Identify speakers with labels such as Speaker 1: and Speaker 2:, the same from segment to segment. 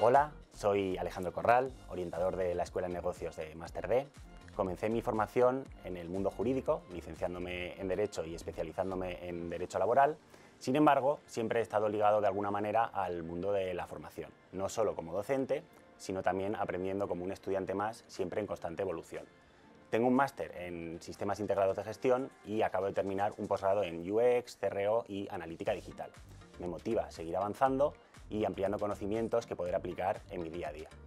Speaker 1: Hola, soy Alejandro Corral, orientador de la Escuela de Negocios de Máster D. Comencé mi formación en el mundo jurídico, licenciándome en Derecho y especializándome en Derecho Laboral. Sin embargo, siempre he estado ligado de alguna manera al mundo de la formación, no solo como docente, sino también aprendiendo como un estudiante más, siempre en constante evolución. Tengo un máster en Sistemas Integrados de Gestión y acabo de terminar un posgrado en UX, CRO y Analítica Digital. Me motiva seguir avanzando y ampliando conocimientos que poder aplicar en mi día a día.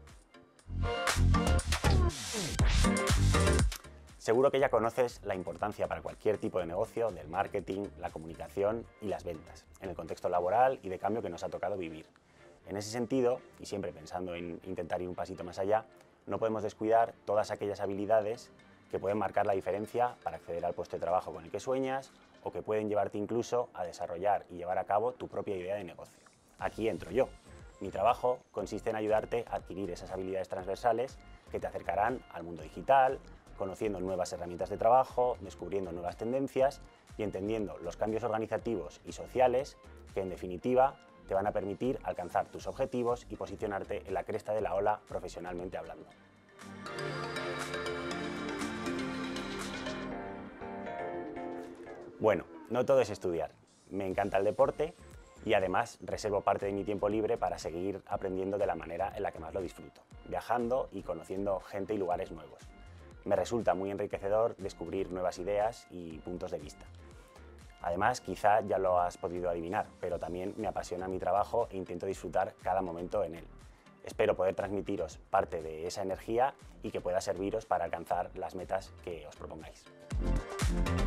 Speaker 1: Seguro que ya conoces la importancia para cualquier tipo de negocio del marketing, la comunicación y las ventas, en el contexto laboral y de cambio que nos ha tocado vivir. En ese sentido, y siempre pensando en intentar ir un pasito más allá, no podemos descuidar todas aquellas habilidades que pueden marcar la diferencia para acceder al puesto de trabajo con el que sueñas o que pueden llevarte incluso a desarrollar y llevar a cabo tu propia idea de negocio. Aquí entro yo. Mi trabajo consiste en ayudarte a adquirir esas habilidades transversales que te acercarán al mundo digital, conociendo nuevas herramientas de trabajo, descubriendo nuevas tendencias y entendiendo los cambios organizativos y sociales que, en definitiva, te van a permitir alcanzar tus objetivos y posicionarte en la cresta de la ola profesionalmente hablando. Bueno, no todo es estudiar. Me encanta el deporte y además reservo parte de mi tiempo libre para seguir aprendiendo de la manera en la que más lo disfruto, viajando y conociendo gente y lugares nuevos. Me resulta muy enriquecedor descubrir nuevas ideas y puntos de vista. Además, quizá ya lo has podido adivinar, pero también me apasiona mi trabajo e intento disfrutar cada momento en él. Espero poder transmitiros parte de esa energía y que pueda serviros para alcanzar las metas que os propongáis.